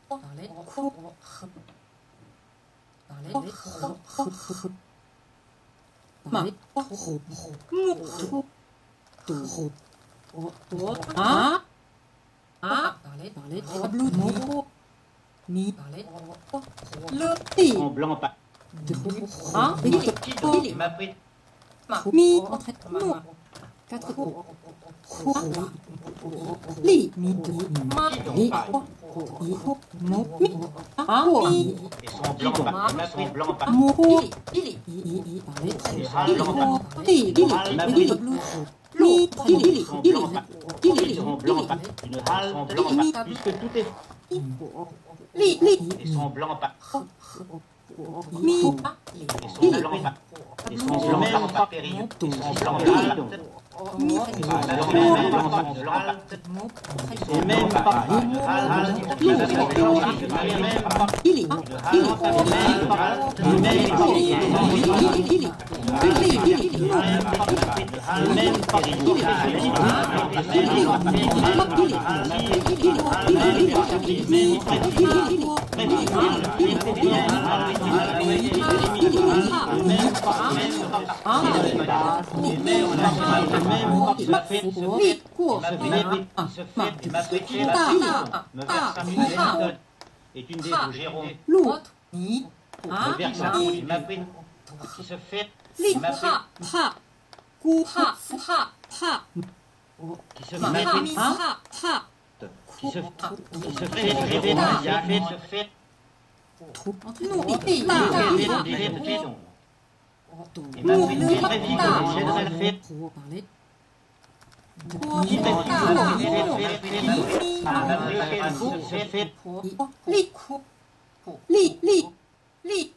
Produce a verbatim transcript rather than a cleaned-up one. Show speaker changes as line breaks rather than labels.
parler, coup, parler, parler, trop, trop, trop, trop, ah, ah, parler, parler, tableau, mot, mi, parler, le, i,
En blanc, pas.
ah, il, il,
m'a pris.
mi, entrée, non, quatre, trois, li, mi, deux, ma, li, trois, i, mo, mi, ah, mi,
Et son blanc, pas. m'a pris blanc, pas.
mo, ili, i, i, i, parler,
Il
mo, li, li, li, mi, ili, ili,
Son
ili,
blanc, pas.
ili,
Son blanc, pas. Une halte, son blanc, pas. Puisque tout est.
li, li,
Et son blanc, pas.
mi,
Et son blanc, pas. Et son blanc, pas péril. Et son blanc, halte.
mi,
Et son blanc, pas. Et même pas. Une halte.
ili, ili,
est une des vous Jérôme.
l'autre, ni,
Le versant du m'apprit qui se fait
li, ha, ha, ku, ha, ha, ha,
qui se
ma,
met
ha, mi, ha, ha,
qui se qui se fait Jérôme qui a fait se fait
trou, non, li, la, la,
et m'apprit qui très vite elle fait
pour parler,
qui fait qui se fait
li, li, li, li,